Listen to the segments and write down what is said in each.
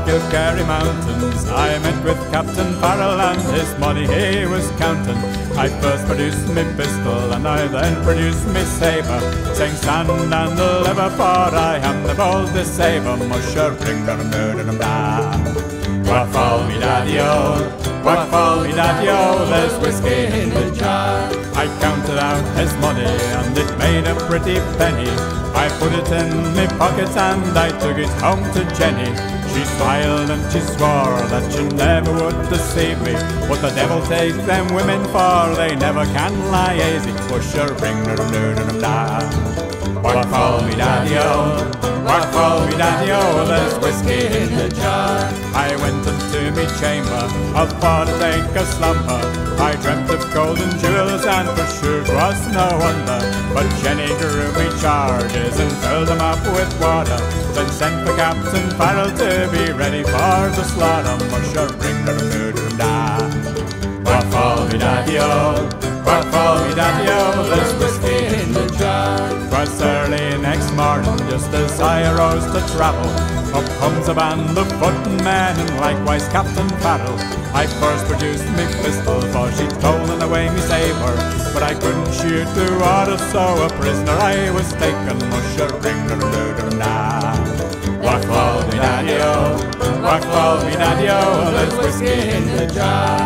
Kilkerry mountains. I met with Captain Farrell and his money he was counting. I first produced me pistol and I then produced me sabre, saying stand and deliver, for I am the boldest sabre. Musher, ring, da. What for me daddy-o, what for me daddy-o, there's whiskey in the jar. I counted out his money and it made a pretty penny. I put it in my pocket and I took it home to Jenny. She smiled and she swore that she never would deceive me. What the devil take them women for, they never can lie easy. Push a ring, da. What for me daddy-o, what for me daddy-o, there's whiskey in the jar. I went into me chamber, I thought to take a slumber. I dreamt of golden jewels and for sure 'twas no wonder. But Jenny drew me charges and filled them up with water, then sent for Captain Farrell to be ready for the slaughter. Musher, ring, da. What for me daddy-o, what for me daddy-o, there's whiskey in the jar. 'Twas early next morning, just as I arose to travel. Up comes a band of footmen and likewise Captain Farrell. I first produced me pistol, for she'd stolen away me sabre, but I couldn't shoot the water, so a prisoner I was taken. Musher, ring, da. What for me daddy-o, what for me daddy-o, there's whiskey in the jar.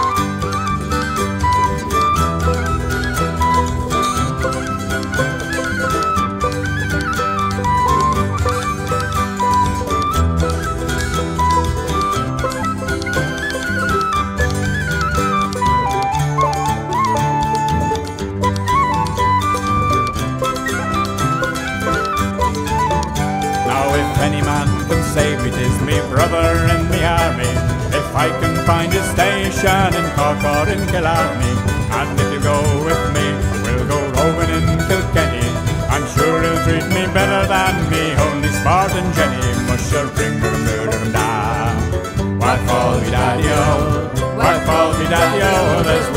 Any man can save me, 'tis me brother in the army. If I can find a station in Cork or in Killarney, and if you go with me, we'll go roving in Kilkenny. I'm sure he'll treat me better than me only Spartan Jenny. Musher, ring, da. What for me daddy-o, what for me daddy-o, there's